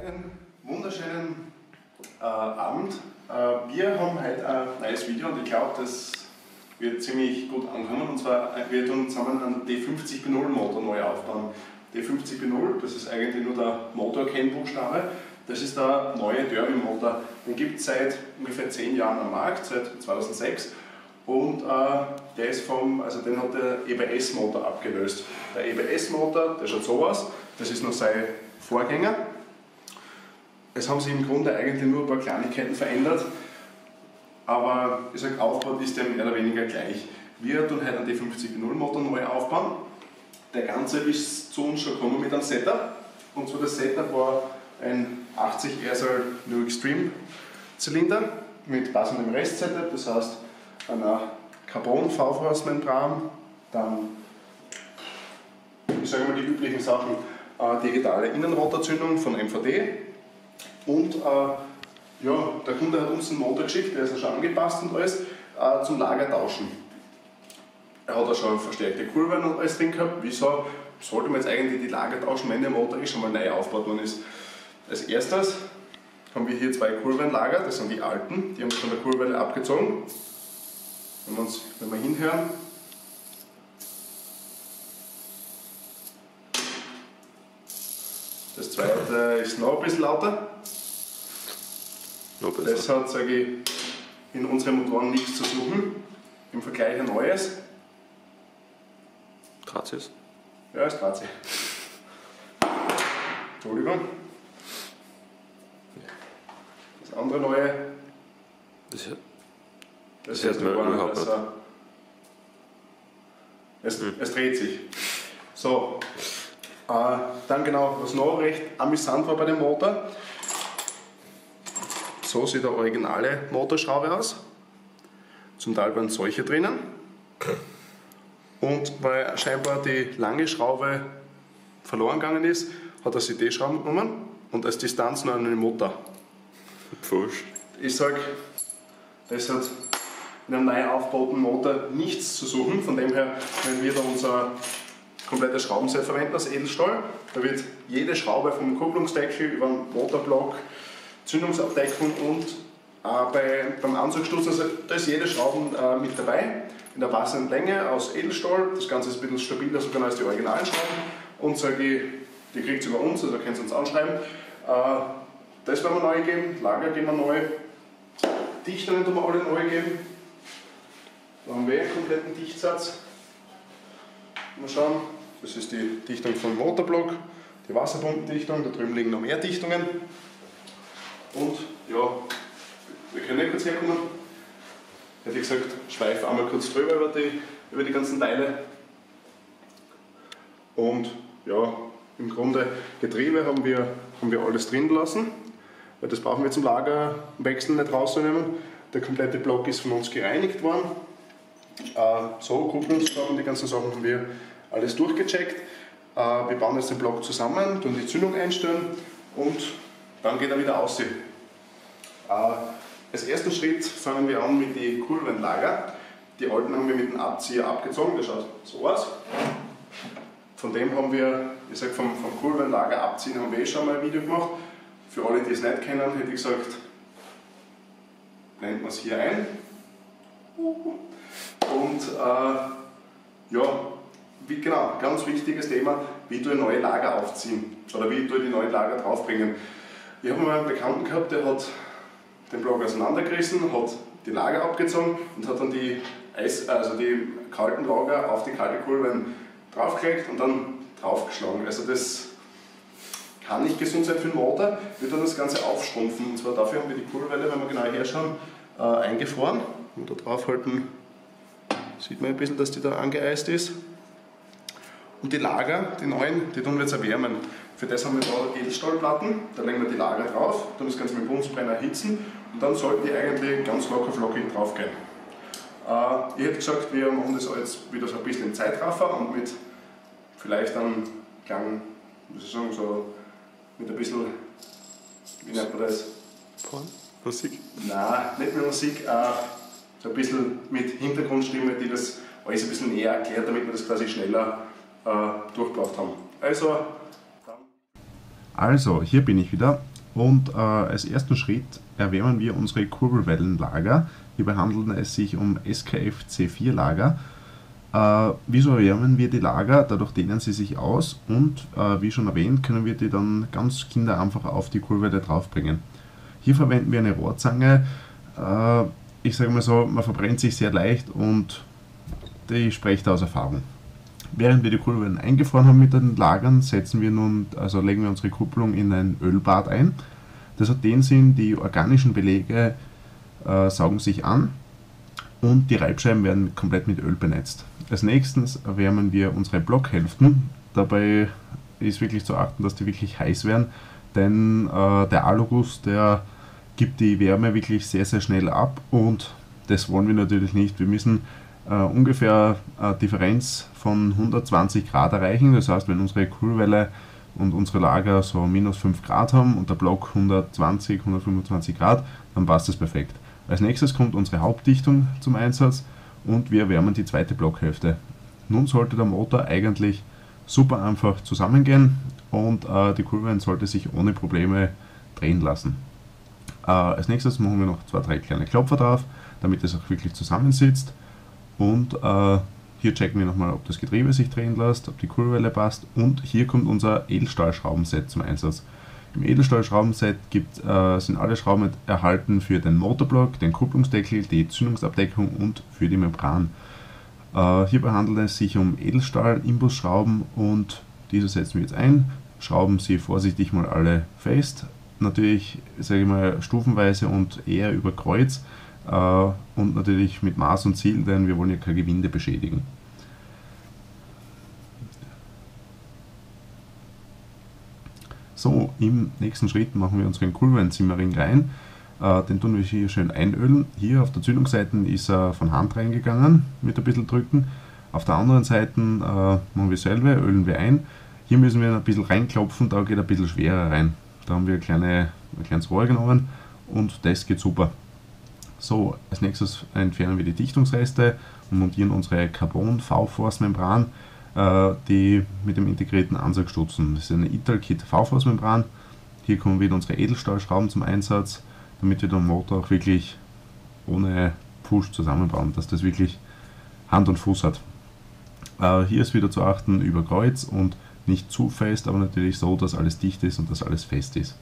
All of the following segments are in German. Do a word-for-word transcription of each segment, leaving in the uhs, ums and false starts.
Einen wunderschönen äh, Abend. Äh, wir haben heute ein neues Video und ich glaube, das wird ziemlich gut ankommen. Und zwar, wir tun zusammen einen D fünfzig B null Motor neu aufbauen. D fünfzig B null, das ist eigentlich nur der Motorkennbuchstabe. Das ist der neue Derby-Motor. Den gibt es seit ungefähr zehn Jahren am Markt, seit zweitausendsechs. Und äh, der ist vom, also den hat der E B S-Motor abgelöst. Der E B S-Motor, der schaut so aus, das ist noch sein Vorgänger. Es haben sich im Grunde eigentlich nur ein paar Kleinigkeiten verändert, aber ich sage, aufgebaut ist der mehr oder weniger gleich. Wir tun heute einen D fünfzig B null Motor neu aufbauen. Der Ganze ist zu uns schon gekommen mit einem Setup. Und zwar das Setup war ein achtzig R S L New Extreme Zylinder mit passendem Rest-Setup, das heißt einer Carbon-V-Force-Membran, dann, ich sage mal die üblichen Sachen, äh, digitale Innenrotorzündung von M V D und äh, ja, der Kunde hat uns einen Motor geschickt, der ist ja schon angepasst und alles, äh, zum Lagertauschen. Er hat auch schon verstärkte Kurven und alles drin gehabt. Wieso sollte man jetzt eigentlich die Lager tauschen, wenn der Motor schon mal neu aufgebaut worden ist? Als erstes haben wir hier zwei Kurvenlager, das sind die alten, die haben von der Kurve abgezogen. Wenn wir, uns, wenn wir hinhören, das zweite ist noch ein bisschen lauter. Noch besser. Das hat, sage ich, in unseren Motoren nichts zu suchen. Im Vergleich ein neues. Gratis? Ja, ist gratis. Entschuldigung. Das andere neue. Das, Das, das hört man gar überhaupt nicht. Es, hm. es dreht sich. So, äh, dann genau, was noch recht amüsant war bei dem Motor. So sieht der originale Motorschraube aus. Zum Teil waren solche drinnen. Und weil scheinbar die lange Schraube verloren gegangen ist, hat er sich die Schrauben genommen und als Distanz noch einen Motor. Pfusch. Ich sage, das hat in einem neu aufgebauten Motor nichts zu suchen. Von dem her, wenn wir da unser komplettes Schraubenset verwenden aus Edelstahl, da wird jede Schraube vom Kupplungsdeckel über den Motorblock, Zündungsabdeckung und äh, bei, beim Anzugstutzen, also da ist jede Schraube äh, mit dabei, in der passenden Länge aus Edelstahl. Das Ganze ist ein bisschen stabiler sogar als die originalen Schrauben. Und sage ich, die kriegt ihr über uns, also könnt ihr uns anschreiben. Äh, das werden wir neu geben, Lager geben wir neu, Dichtungen tun wir alle neu geben. Da haben wir einen kompletten Dichtsatz. Mal schauen, das ist die Dichtung vom Motorblock, die Wasserbombendichtung, da drüben liegen noch mehr Dichtungen. Und ja, wir können ja kurz herkommen. Hätte ich gesagt, schweife einmal kurz drüber über die, über die ganzen Teile. Und ja, im Grunde Getriebe haben wir, haben wir alles drin lassen, weil das brauchen wir zum Lagerwechseln nicht rauszunehmen. Der komplette Block ist von uns gereinigt worden. Äh, so, Kupplungsschrauben, die ganzen Sachen haben wir alles durchgecheckt. Äh, wir bauen jetzt den Block zusammen, tun die Zündung einstellen und dann geht er wieder aus. Äh, als ersten Schritt fangen wir an mit den Kurvenlager. Die alten haben wir mit dem Abzieher abgezogen, das schaut so aus. Von dem haben wir, ich sage vom, vom Kurvenlager abziehen, haben wir eh schon mal ein Video gemacht. Für alle, die es nicht kennen, hätte ich gesagt, blenden wir es hier ein. Und äh, ja, wie, genau, ganz wichtiges Thema, wie tue ich neue Lager aufziehen oder wie tue ich die neuen Lager draufbringen. Ich habe mal einen Bekannten gehabt, der hat den Block auseinandergerissen, hat die Lager abgezogen und hat dann die, Eis, also die kalten Lager auf die kalte Kurven draufgelegt und dann draufgeschlagen. Also das kann nicht gesund sein für den Motor, wird dann das Ganze aufschrumpfen. Und zwar dafür haben wir die Kurwelle, wenn wir genau herschauen, äh, eingefroren. Und da draufhalten sieht man ein bisschen, dass die da angeeist ist. Und die Lager, die neuen, die tun wir jetzt erwärmen. Für das haben wir da Edelstahlplatten, da legen wir die Lager drauf, dann das Ganze mit dem Bunsenbrenner erhitzen und dann sollten die eigentlich ganz locker flockig drauf gehen. Äh, ich hätte gesagt, wir machen das jetzt wieder so ein bisschen im Zeitraffer und mit vielleicht einem kleinen, wie soll ich sagen, so mit ein bisschen, wie nennt man das? Porn? Musik? Nein, nicht mit Musik, äh, so ein bisschen mit Hintergrundstimme, die das alles ein bisschen näher erklärt, damit wir das quasi schneller äh, durchgebracht haben. Also, dann. Also, hier bin ich wieder. Und äh, als ersten Schritt erwärmen wir unsere Kurbelwellenlager. Hierbei handelt es sich um S K F C vier Lager. Äh, wieso erwärmen wir die Lager? Dadurch dehnen sie sich aus und äh, wie schon erwähnt, können wir die dann ganz kindereinfach auf die Kurbelwelle draufbringen. Hier verwenden wir eine Rohrzange. Äh, ich sage mal so, man verbrennt sich sehr leicht und die spricht aus Erfahrung. Während wir die Kurbelwellen eingefroren haben mit den Lagern, setzen wir nun, also legen wir unsere Kupplung in ein Ölbad ein. Das hat den Sinn, die organischen Belege äh, saugen sich an und die Reibscheiben werden komplett mit Öl benetzt. Als nächstes erwärmen wir unsere Blockhälften. Dabei ist wirklich zu achten, dass die wirklich heiß werden, denn äh, der Aluguss, der gibt die Wärme wirklich sehr, sehr schnell ab und das wollen wir natürlich nicht. Wir müssen äh, ungefähr eine Differenz von hundertzwanzig Grad erreichen. Das heißt, wenn unsere Kurbelwelle und unsere Lager so minus fünf Grad haben und der Block hundertzwanzig, hundertfünfundzwanzig Grad, dann passt das perfekt. Als nächstes kommt unsere Hauptdichtung zum Einsatz und wir erwärmen die zweite Blockhälfte. Nun sollte der Motor eigentlich super einfach zusammengehen und äh, die Kurbelwelle sollte sich ohne Probleme drehen lassen. Äh, als nächstes machen wir noch zwei, drei kleine Klopfer drauf, damit es auch wirklich zusammensitzt. Und äh, hier checken wir nochmal, ob das Getriebe sich drehen lässt, ob die Kurbelwelle passt. Und hier kommt unser Edelstahlschraubenset zum Einsatz. Im Edelstahlschraubenset gibt, äh, sind alle Schrauben erhalten für den Motorblock, den Kupplungsdeckel, die Zündungsabdeckung und für die Membran. Äh, hierbei handelt es sich um Edelstahl-Imbusschrauben und diese setzen wir jetzt ein, schrauben sie vorsichtig mal alle fest. Natürlich, sage ich mal, stufenweise und eher über Kreuz äh, und natürlich mit Maß und Ziel, denn wir wollen ja kein Gewinde beschädigen. So, im nächsten Schritt machen wir unseren Kurbelwellenzimmerring rein. Äh, den tun wir hier schön einölen. Hier auf der Zündungsseite ist er von Hand reingegangen, mit ein bisschen drücken. Auf der anderen Seite äh, machen wir selber, ölen wir ein. Hier müssen wir ein bisschen reinklopfen, da geht ein bisschen schwerer rein. Da haben wir ein, kleine, ein kleines Rohr genommen und das geht super. So, als nächstes entfernen wir die Dichtungsreste und montieren unsere Carbon-V-Force-Membran, äh, die mit dem integrierten Ansatz stutzen. Das ist eine Italkit V-Force-Membran. Hier kommen wieder unsere Edelstahlschrauben zum Einsatz, damit wir den Motor auch wirklich ohne Push zusammenbauen, dass das wirklich Hand und Fuß hat. Äh, hier ist wieder zu achten über Kreuz und nicht zu fest, aber natürlich so, dass alles dicht ist und dass alles fest ist.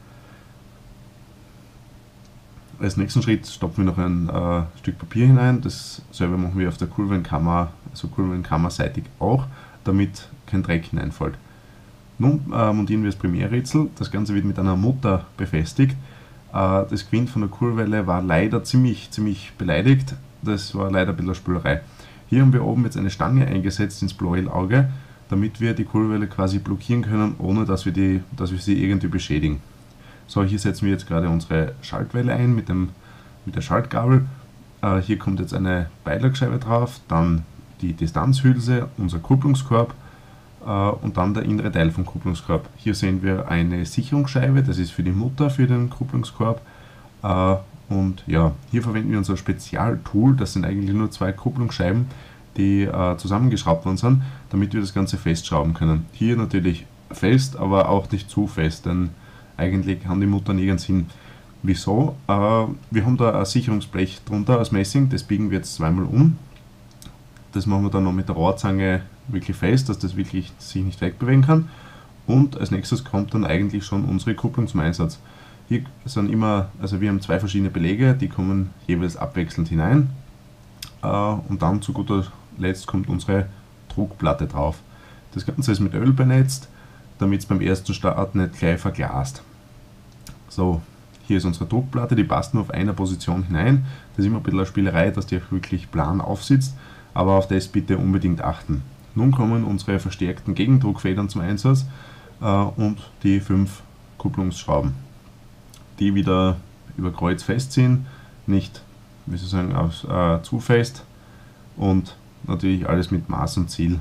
Als nächsten Schritt stopfen wir noch ein äh, Stück Papier hinein. Dasselbe machen wir auf der Kurbelwellenkammer, also Kurbelwellenkammerseitig auch, damit kein Dreck hineinfällt. Nun äh, montieren wir das Primärrätsel. Das Ganze wird mit einer Mutter befestigt. Äh, das Gewinde von der Kurbelwelle war leider ziemlich, ziemlich beleidigt. Das war leider ein bisschen Spülerei. Hier haben wir oben jetzt eine Stange eingesetzt ins Bläuelauge, damit wir die Kurbelwelle quasi blockieren können, ohne dass wir, die, dass wir sie irgendwie beschädigen. So, hier setzen wir jetzt gerade unsere Schaltwelle ein mit, dem, mit der Schaltgabel. Äh, hier kommt jetzt eine Beilagscheibe drauf, dann die Distanzhülse, unser Kupplungskorb äh, und dann der innere Teil vom Kupplungskorb. Hier sehen wir eine Sicherungsscheibe, das ist für die Mutter für den Kupplungskorb. Äh, und ja, hier verwenden wir unser Spezialtool, das sind eigentlich nur zwei Kupplungsscheiben, die äh, zusammengeschraubt worden sind, damit wir das Ganze festschrauben können. Hier natürlich fest, aber auch nicht zu fest, denn eigentlich haben die Mutter nirgends hin. Wieso? Äh, wir haben da ein Sicherungsblech drunter aus Messing, das biegen wir jetzt zweimal um. Das machen wir dann noch mit der Rohrzange wirklich fest, dass das wirklich sich nicht wegbewegen kann. Und als nächstes kommt dann eigentlich schon unsere Kupplung zum Einsatz. Hier sind immer, also wir haben zwei verschiedene Belege, die kommen jeweils abwechselnd hinein. Äh, und dann zu guter Letzt kommt unsere Druckplatte drauf. Das Ganze ist mit Öl benetzt, damit es beim ersten Start nicht gleich verglast. So, hier ist unsere Druckplatte, die passt nur auf einer Position hinein. Das ist immer ein bisschen eine Spielerei, dass die auch wirklich plan aufsitzt, aber auf das bitte unbedingt achten. Nun kommen unsere verstärkten Gegendruckfedern zum Einsatz äh, und die fünf Kupplungsschrauben, die wieder über Kreuz festziehen, nicht, wie soll ich sagen, aus, äh, zu fest und natürlich alles mit Maß und Ziel.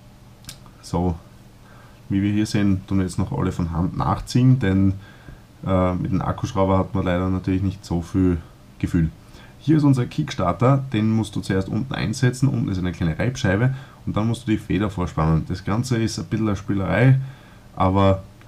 So, wie wir hier sehen, tun wir jetzt noch alle von Hand nachziehen, denn äh, mit dem Akkuschrauber hat man leider natürlich nicht so viel Gefühl. Hier ist unser Kickstarter, den musst du zuerst unten einsetzen, unten ist eine kleine Reibscheibe und dann musst du die Feder vorspannen. Das Ganze ist ein bisschen eine Spielerei, aber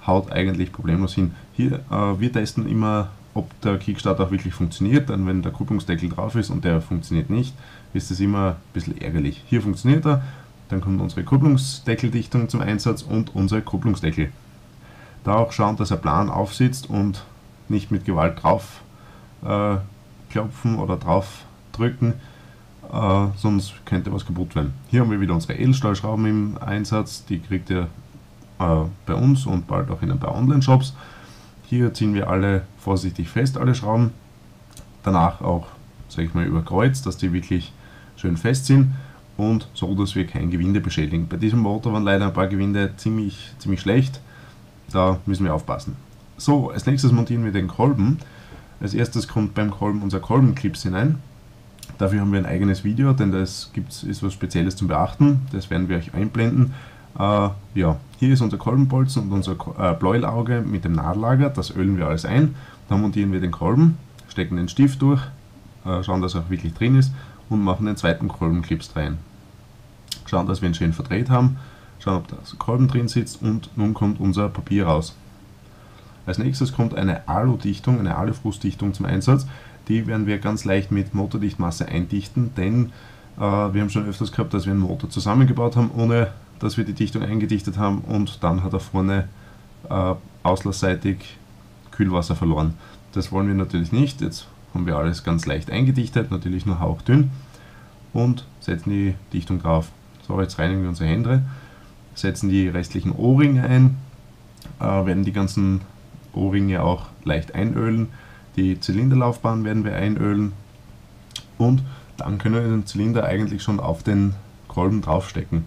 haut eigentlich problemlos hin. Hier, äh, wir testen immer, ob der Kickstart auch wirklich funktioniert, denn wenn der Kupplungsdeckel drauf ist und der funktioniert nicht, ist das immer ein bisschen ärgerlich. Hier funktioniert er, dann kommt unsere Kupplungsdeckeldichtung zum Einsatz und unser Kupplungsdeckel. Da auch schauen, dass er plan aufsitzt und nicht mit Gewalt drauf äh, klopfen oder drauf drücken, äh, sonst könnte was kaputt werden. Hier haben wir wieder unsere Edelstahlschrauben im Einsatz, die kriegt ihr äh, bei uns und bald auch in ein paar Online-Shops. Hier ziehen wir alle vorsichtig fest, alle Schrauben, danach auch, sage ich mal, über Kreuz, dass die wirklich schön fest sind und so, dass wir kein Gewinde beschädigen. Bei diesem Motor waren leider ein paar Gewinde ziemlich, ziemlich schlecht, da müssen wir aufpassen. So, als nächstes montieren wir den Kolben. Als erstes kommt beim Kolben unser Kolbenclips hinein. Dafür haben wir ein eigenes Video, denn das gibt's, ist was Spezielles zum Beachten. Das werden wir euch einblenden. Äh, ja, hier ist unser Kolbenbolzen und unser äh, Bläuelauge mit dem Nadellager. Das ölen wir alles ein. Dann montieren wir den Kolben, stecken den Stift durch, äh, schauen, dass er auch wirklich drin ist und machen den zweiten Kolbenclips rein. Schauen, dass wir ihn schön verdreht haben. Schauen, ob der Kolben drin sitzt und nun kommt unser Papier raus. Als nächstes kommt eine Alu-Dichtung, eine Alufrußdichtung zum Einsatz. Die werden wir ganz leicht mit Motordichtmasse eindichten, denn äh, wir haben schon öfters gehabt, dass wir einen Motor zusammengebaut haben, ohne dass wir die Dichtung eingedichtet haben und dann hat er vorne äh, auslassseitig Kühlwasser verloren. Das wollen wir natürlich nicht. Jetzt haben wir alles ganz leicht eingedichtet, natürlich nur hauchdünn und setzen die Dichtung drauf. So, jetzt reinigen wir unsere Hände, setzen die restlichen O-Ringe ein, äh, werden die ganzen O-Ringe auch leicht einölen, die Zylinderlaufbahn werden wir einölen und dann können wir den Zylinder eigentlich schon auf den Kolben draufstecken.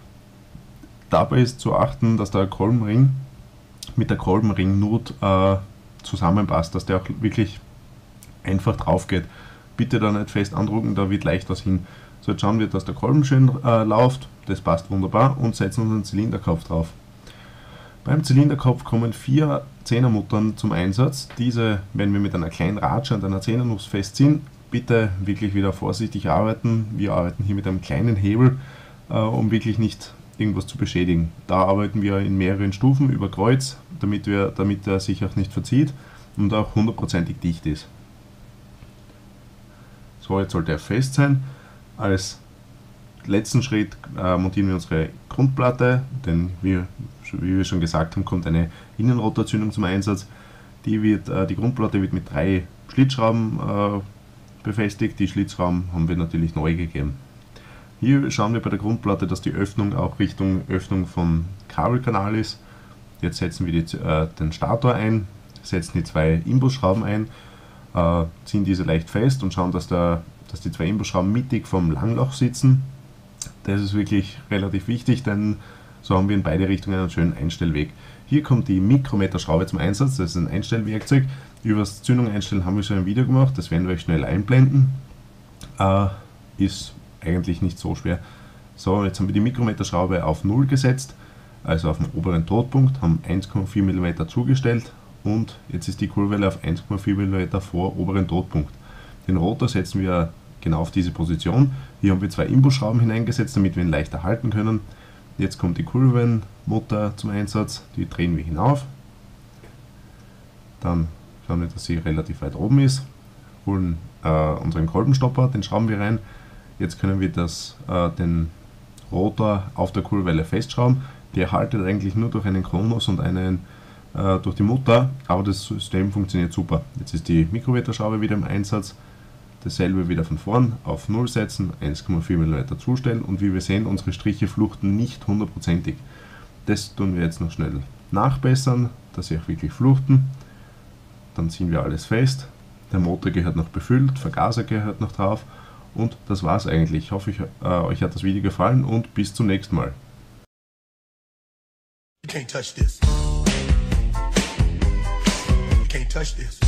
Dabei ist zu achten, dass der Kolbenring mit der Kolbenringnut äh, zusammenpasst, dass der auch wirklich einfach drauf geht. Bitte da nicht fest andrucken, da wird leicht was hin. So, jetzt schauen wir, dass der Kolben schön äh, läuft, das passt wunderbar und setzen unseren Zylinderkopf drauf. Beim Zylinderkopf kommen vier Zehnermuttern zum Einsatz. Diese werden wir mit einer kleinen Ratsche und einer Zehnernuss festziehen. Bitte wirklich wieder vorsichtig arbeiten. Wir arbeiten hier mit einem kleinen Hebel, äh, um wirklich nicht irgendwas zu beschädigen. Da arbeiten wir in mehreren Stufen über Kreuz, damit, wir, damit er sich auch nicht verzieht und auch hundertprozentig dicht ist. So, jetzt sollte er fest sein. Als letzten Schritt äh, montieren wir unsere Grundplatte, denn wir, wie wir schon gesagt haben, kommt eine Innenrotorzündung zum Einsatz. Die, wird, äh, die Grundplatte wird mit drei Schlitzschrauben äh, befestigt. Die Schlitzschrauben haben wir natürlich neu gegeben. Hier schauen wir bei der Grundplatte, dass die Öffnung auch Richtung Öffnung vom Kabelkanal ist. Jetzt setzen wir die, äh, den Stator ein, setzen die zwei Imbusschrauben ein, äh, ziehen diese leicht fest und schauen, dass, der, dass die zwei Imbusschrauben mittig vom Langloch sitzen. Das ist wirklich relativ wichtig, denn so haben wir in beide Richtungen einen schönen Einstellweg. Hier kommt die Mikrometerschraube zum Einsatz, das ist ein Einstellwerkzeug. Über das Zündung einstellen haben wir schon ein Video gemacht, das werden wir euch schnell einblenden. Äh, ist eigentlich nicht so schwer. So, jetzt haben wir die Mikrometerschraube auf null gesetzt, also auf den oberen Totpunkt, haben eins Komma vier Millimeter zugestellt und jetzt ist die Kurbelwelle auf eins Komma vier Millimeter vor oberen Totpunkt. Den Rotor setzen wir genau auf diese Position. Hier haben wir zwei Imbusschrauben hineingesetzt, damit wir ihn leichter halten können. Jetzt kommt die Kurbelwellenmutter zum Einsatz, die drehen wir hinauf. Dann schauen wir, dass sie relativ weit oben ist, holen äh, unseren Kolbenstopper, den schrauben wir rein. Jetzt können wir das, äh, den Rotor auf der Kurbelwelle festschrauben. Der haltet eigentlich nur durch einen Kronos und einen äh, durch die Mutter, aber das System funktioniert super. Jetzt ist die Mikrometerschraube wieder im Einsatz. Dasselbe wieder von vorn auf null setzen, eins Komma vier Millimeter zustellen und wie wir sehen, unsere Striche fluchten nicht hundertprozentig. Das tun wir jetzt noch schnell nachbessern, dass sie auch wirklich fluchten. Dann ziehen wir alles fest. Der Motor gehört noch befüllt, Vergaser gehört noch drauf und das war's eigentlich. Ich hoffe, ich, äh, euch hat das Video gefallen und bis zum nächsten Mal. You can't touch this. You can't touch this.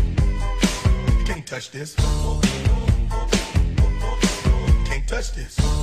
You can't touch this. You can't touch this.